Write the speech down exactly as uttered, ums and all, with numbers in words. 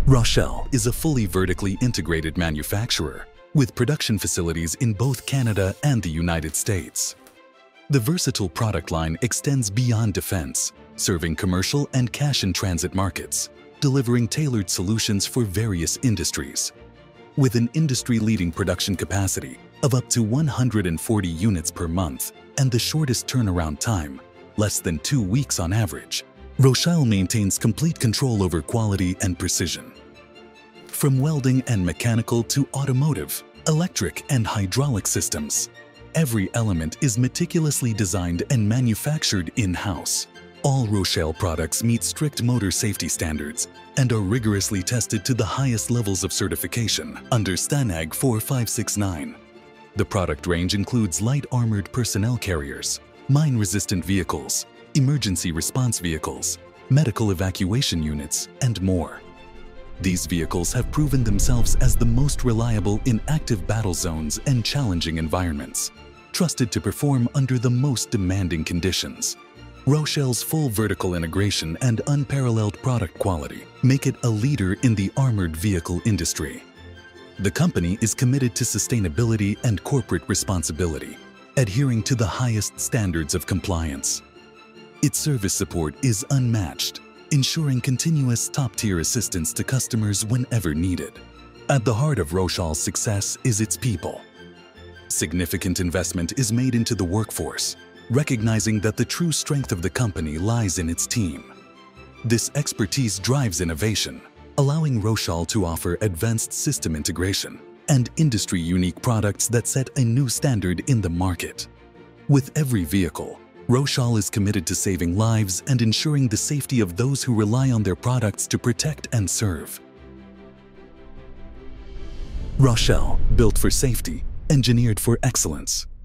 Roshel is a fully vertically integrated manufacturer with production facilities in both Canada and the United States. The versatile product line extends beyond defense, serving commercial and cash-in-transit markets, delivering tailored solutions for various industries. With an industry-leading production capacity of up to one hundred forty units per month and the shortest turnaround time, less than two weeks on average, Roshel maintains complete control over quality and precision. From welding and mechanical to automotive, electric and hydraulic systems, every element is meticulously designed and manufactured in-house. All Roshel products meet strict motor safety standards and are rigorously tested to the highest levels of certification under STANAG four five six nine. The product range includes light armored personnel carriers, mine-resistant vehicles, emergency response vehicles, medical evacuation units, and more. These vehicles have proven themselves as the most reliable in active battle zones and challenging environments, trusted to perform under the most demanding conditions. Roshel's full vertical integration and unparalleled product quality make it a leader in the armored vehicle industry. The company is committed to sustainability and corporate responsibility, adhering to the highest standards of compliance. Its service support is unmatched, ensuring continuous top-tier assistance to customers whenever needed. At the heart of Roshel's success is its people. Significant investment is made into the workforce, recognizing that the true strength of the company lies in its team. This expertise drives innovation, allowing Roshel to offer advanced system integration and industry-unique products that set a new standard in the market. With every vehicle, Roshel is committed to saving lives and ensuring the safety of those who rely on their products to protect and serve. Roshel, built for safety, engineered for excellence.